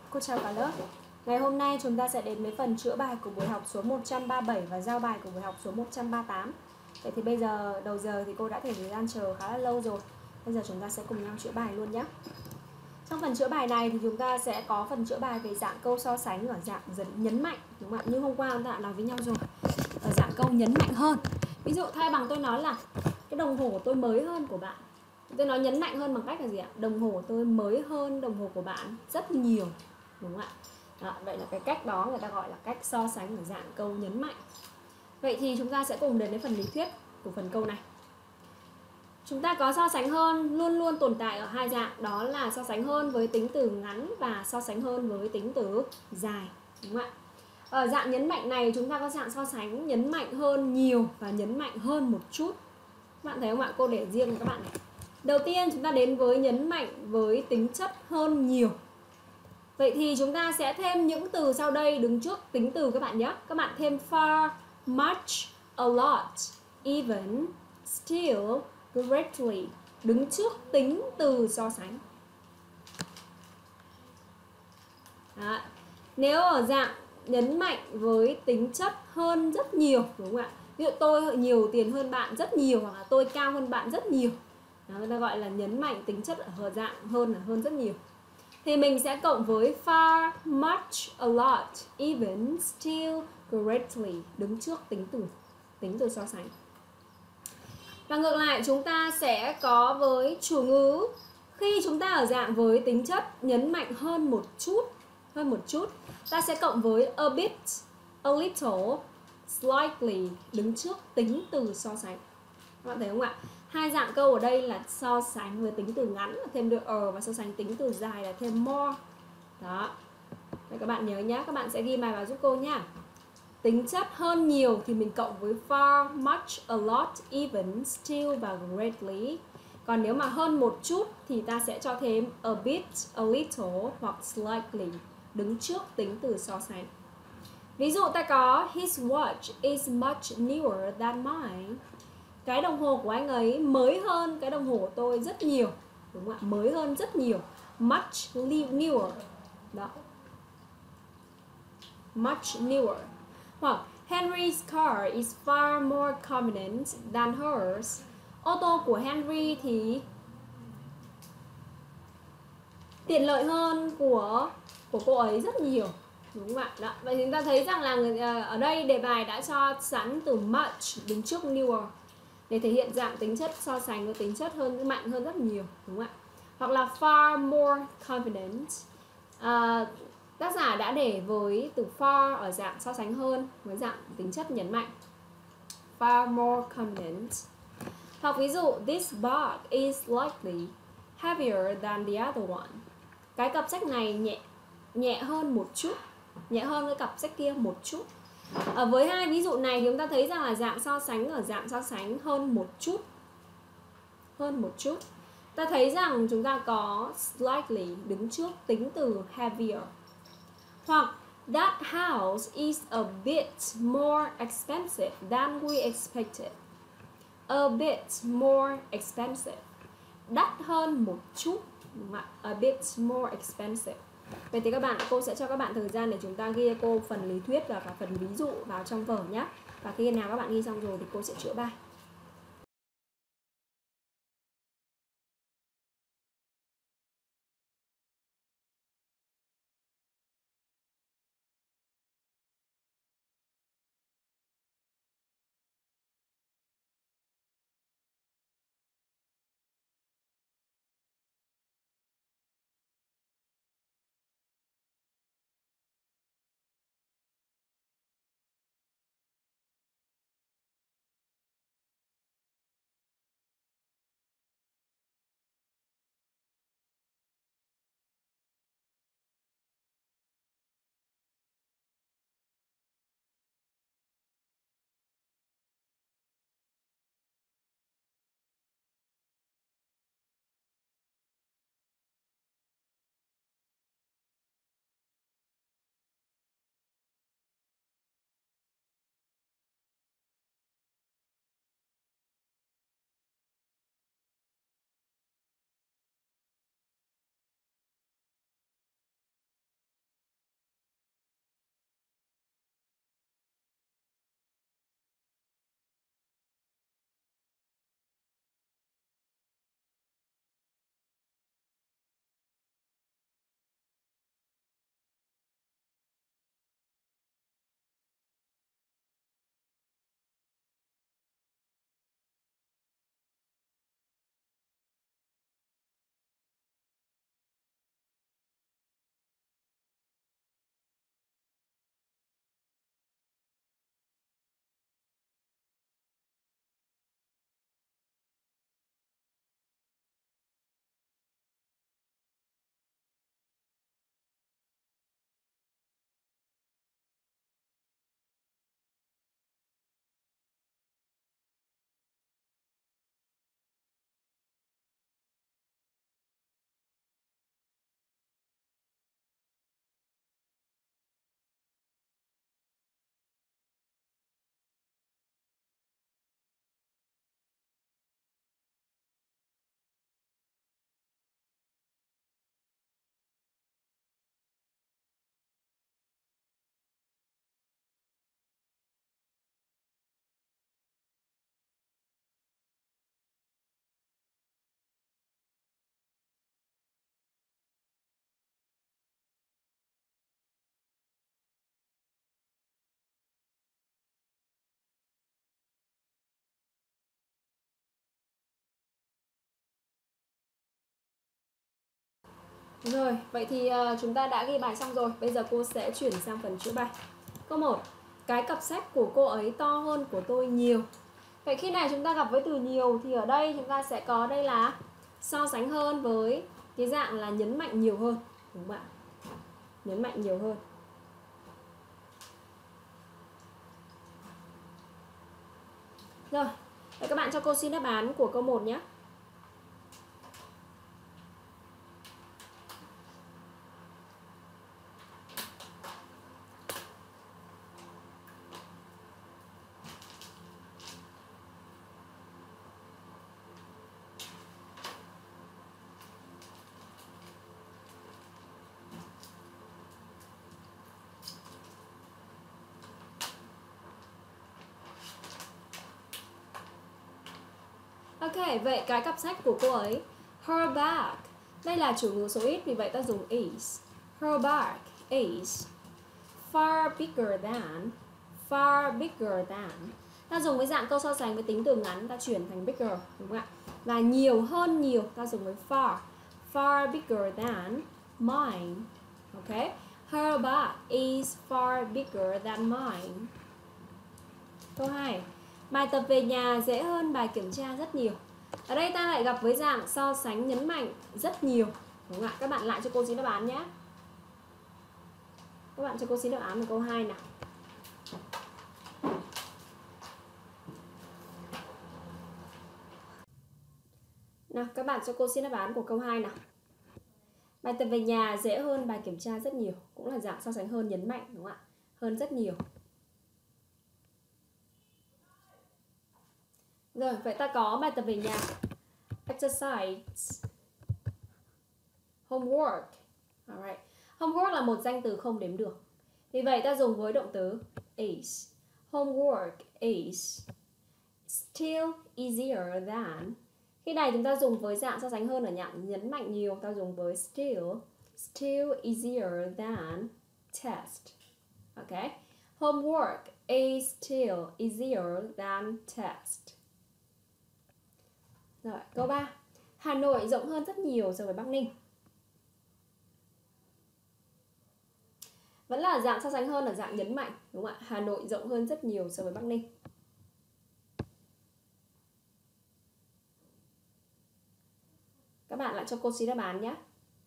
Cô chào cả lớp. Ngày hôm nay chúng ta sẽ đến với phần chữa bài của buổi học số 137 và giao bài của buổi học số 138. Vậy thì bây giờ đầu giờ thì cô đã thể thời gian chờ khá là lâu rồi. Bây giờ chúng ta sẽ cùng nhau chữa bài luôn nhé. Trong phần chữa bài này thì chúng ta sẽ có phần chữa bài về dạng câu so sánh ở dạng nhấn mạnh, đúng không ạ? Như hôm qua chúng ta đã nói với nhau rồi. Ở dạng câu nhấn mạnh hơn. Ví dụ thay bằng tôi nói là cái đồng hồ của tôi mới hơn của bạn. Tôi nói nhấn mạnh hơn bằng cách là gì ạ? Đồng hồ của tôi mới hơn đồng hồ của bạn rất nhiều, đúng không ạ? Đó, vậy là cái cách đó người ta gọi là cách so sánh ở dạng câu nhấn mạnh. Vậy thì chúng ta sẽ cùng đến với phần lý thuyết của phần câu này. Chúng ta có so sánh hơn luôn luôn tồn tại ở hai dạng, đó là so sánh hơn với tính từ ngắn và so sánh hơn với tính từ dài, đúng không ạ? Ở dạng nhấn mạnh này chúng ta có dạng so sánh nhấn mạnh hơn nhiều và nhấn mạnh hơn một chút. Các bạn thấy không ạ? Cô để riêng cho các bạn này. Đầu tiên chúng ta đến với nhấn mạnh với tính chất hơn nhiều. Vậy thì chúng ta sẽ thêm những từ sau đây đứng trước tính từ các bạn nhé. Các bạn thêm far, much, a lot, even, still, greatly đứng trước tính từ so sánh. Đó. Nếu ở dạng nhấn mạnh với tính chất hơn rất nhiều, đúng không ạ? Ví dụ tôi nhiều tiền hơn bạn rất nhiều, hoặc là tôi cao hơn bạn rất nhiều. Đó, người ta gọi là nhấn mạnh tính chất ở dạng hơn là hơn rất nhiều. Thì mình sẽ cộng với far, much, a lot, even, still, greatly đứng trước tính từ so sánh. Và ngược lại chúng ta sẽ có với chủ ngữ khi chúng ta ở dạng với tính chất nhấn mạnh hơn một chút, ta sẽ cộng với a bit, a little, slightly đứng trước tính từ so sánh. Các bạn thấy không ạ? Hai dạng câu ở đây là so sánh với tính từ ngắn là thêm được và so sánh tính từ dài là thêm more. Đó. Vậy các bạn nhớ nhé, các bạn sẽ ghi bài vào giúp cô nhé. Tính chất hơn nhiều thì mình cộng với far, much, a lot, even, still và greatly. Còn nếu mà hơn một chút thì ta sẽ cho thêm a bit, a little hoặc slightly đứng trước tính từ so sánh. Ví dụ ta có his watch is much newer than mine. Cái đồng hồ của anh ấy mới hơn cái đồng hồ của tôi rất nhiều, đúng không ạ? Mới hơn rất nhiều. Much newer. Đó. Much newer. Hoặc Henry's car is far more convenient than hers. Ô tô của Henry thì tiện lợi hơn của cô ấy rất nhiều, đúng không ạ? Đó. Vậy chúng ta thấy rằng là ở đây đề bài đã cho sẵn từ much đứng trước newer để thể hiện dạng tính chất so sánh với tính chất mạnh hơn rất nhiều, đúng không ạ? Hoặc là far more convenient. Tác giả đã để với từ far ở dạng so sánh hơn với dạng tính chất nhấn mạnh. Far more convenient. Hoặc ví dụ this book is likely heavier than the other one. Cái cặp sách này nhẹ hơn một chút, nhẹ hơn cái cặp sách kia một chút. Với hai ví dụ này thì chúng ta thấy rằng là dạng so sánh ở dạng so sánh hơn một chút. Ta thấy rằng chúng ta có slightly đứng trước tính từ heavier. Hoặc that house is a bit more expensive than we expected. A bit more expensive. Đắt hơn một chút. A bit more expensive. Vậy thì cô sẽ cho các bạn thời gian để chúng ta ghi cô phần lý thuyết và cả phần ví dụ vào trong vở nhé. Và khi nào các bạn ghi xong rồi thì cô sẽ chữa bài. Rồi, vậy thì chúng ta đã ghi bài xong rồi. Bây giờ cô sẽ chuyển sang phần chữa bài. Câu 1. Cái cặp sách của cô ấy to hơn của tôi nhiều. Vậy khi này chúng ta gặp với từ nhiều thì ở đây chúng ta sẽ có đây là so sánh hơn với cái dạng là nhấn mạnh nhiều hơn, đúng không ạ? Nhấn mạnh nhiều hơn. Rồi, vậy các bạn cho cô xin đáp án của câu 1 nhé. Ok, vậy cái cặp sách của cô ấy, her bag. Đây là chủ ngữ số ít, vì vậy ta dùng is. Her bag is far bigger than. Far bigger than. Ta dùng với dạng câu so sánh với tính từ ngắn, ta chuyển thành bigger, đúng không ạ? Và nhiều hơn nhiều, ta dùng với far. Far bigger than mine. Ok, her bag is far bigger than mine. Câu 2. Bài tập về nhà dễ hơn bài kiểm tra rất nhiều. Ở đây ta lại gặp với dạng so sánh nhấn mạnh rất nhiều, đúng không ạ? Các bạn lại cho cô xin đáp án nhé. Các bạn cho cô xin đáp án của câu 2 nào. Nào, các bạn cho cô xin đáp án của câu 2 nào. Bài tập về nhà dễ hơn bài kiểm tra rất nhiều. Cũng là dạng so sánh hơn nhấn mạnh, đúng không ạ? Hơn rất nhiều. Rồi, vậy ta có bài tập về nhà, exercise, homework. Alright. Homework là một danh từ không đếm được. Vì vậy ta dùng với động từ is. Homework is still easier than. Khi này chúng ta dùng với dạng so sánh hơn ở dạng nhấn mạnh nhiều, ta dùng với still easier than test. Ok. Homework is still easier than test. Rồi, câu 3. Hà Nội rộng hơn rất nhiều so với Bắc Ninh. Vẫn là dạng so sánh hơn ở dạng nhấn mạnh, đúng không ạ? Hà Nội rộng hơn rất nhiều so với Bắc Ninh. Các bạn lại cho cô xin đáp án nhé.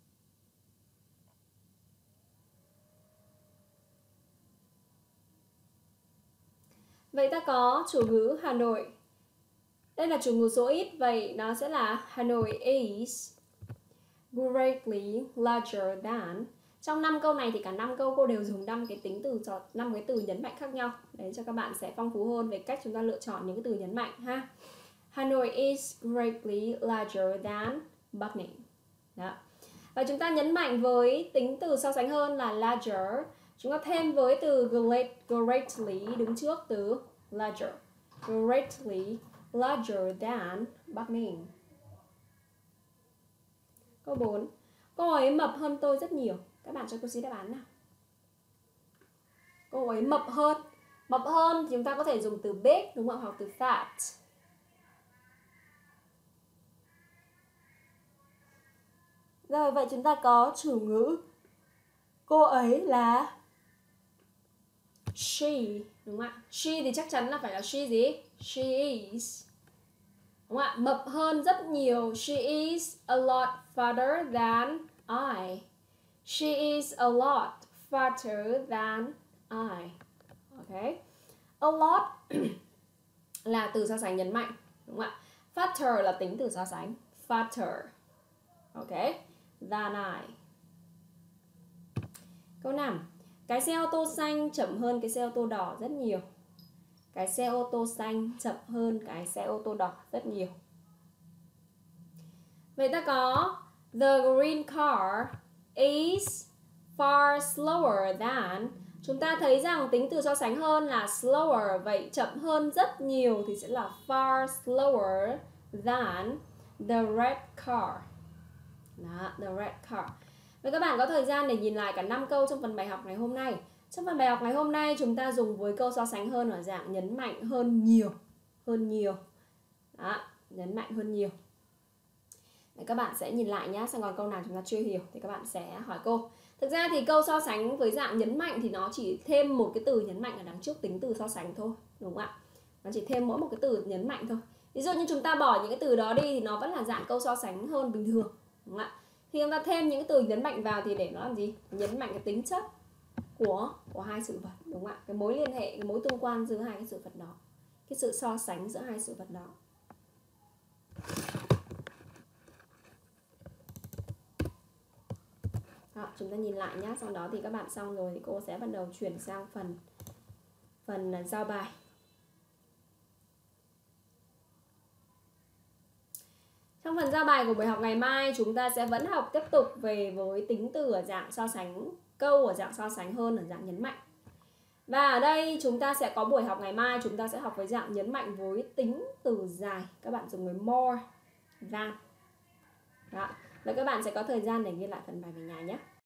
Vậy ta có chủ ngữ Hà Nội. Đây là chủ ngữ số ít, vậy nó sẽ là Hà Nội is greatly larger than. Trong 5 câu này thì cả 5 câu cô đều dùng 5 cái từ nhấn mạnh khác nhau. Để cho các bạn sẽ phong phú hơn về cách chúng ta lựa chọn những cái từ nhấn mạnh ha. Hà Nội is greatly larger than Bắc Ninh. Đó. Và chúng ta nhấn mạnh với tính từ so sánh hơn là larger. Chúng ta thêm với từ greatly đứng trước từ larger. Greatly larger than Bắc Ninh. Câu 4. Cô ấy mập hơn tôi rất nhiều. Các bạn cho cô xin đáp án nào. Cô ấy mập hơn. Mập hơn thì chúng ta có thể dùng từ big, đúng không? Hoặc từ fat. Rồi, vậy chúng ta có chủ ngữ cô ấy là she, đúng không ạ? She thì chắc chắn là phải là she gì? She is, đúng không ạ? Mập hơn rất nhiều. She is a lot fatter than I. She is a lot fatter than I. Ok. A lot là từ so sánh nhấn mạnh, đúng không ạ? Fatter là tính từ so sánh. Fatter. Ok. Than I. Câu 5. Cái xe ô tô xanh chậm hơn cái xe ô tô đỏ rất nhiều. Cái xe ô tô xanh chậm hơn cái xe ô tô đỏ rất nhiều. Vậy ta có the green car is far slower than. Chúng ta thấy rằng tính từ so sánh hơn là slower, vậy chậm hơn rất nhiều thì sẽ là far slower than the red car. Đó, the red car. Vậy các bạn có thời gian để nhìn lại cả 5 câu trong phần bài học ngày hôm nay. Trong phần bài học ngày hôm nay chúng ta dùng với câu so sánh hơn ở dạng nhấn mạnh hơn nhiều. Hơn nhiều. Đó, nhấn mạnh hơn nhiều. Để các bạn sẽ nhìn lại nhá, xem còn câu nào chúng ta chưa hiểu thì các bạn sẽ hỏi cô. Thực ra thì câu so sánh với dạng nhấn mạnh thì nó chỉ thêm một cái từ nhấn mạnh ở đằng trước tính từ so sánh thôi, đúng không ạ? Nó chỉ thêm mỗi một cái từ nhấn mạnh thôi. Ví dụ như chúng ta bỏ những cái từ đó đi thì nó vẫn là dạng câu so sánh hơn bình thường, đúng không ạ? Thì chúng ta thêm những cái từ nhấn mạnh vào thì để nó làm gì? Nhấn mạnh cái tính chất của hai sự vật, đúng không ạ? Cái mối liên hệ, cái mối tương quan giữa hai cái sự vật đó, cái sự so sánh giữa hai sự vật đó. Đó, chúng ta nhìn lại nhé, sau đó thì các bạn xong rồi thì cô sẽ bắt đầu chuyển sang phần giao bài. Trong phần giao bài của buổi học ngày mai chúng ta sẽ vẫn học tiếp tục về với tính từ ở dạng so sánh câu, ở dạng so sánh hơn ở dạng nhấn mạnh. Và ở đây chúng ta sẽ có buổi học ngày mai chúng ta sẽ học với dạng nhấn mạnh với tính từ dài. Các bạn dùng với more than. Đó. Và các bạn sẽ có thời gian để ghi lại phần bài về nhà nhé.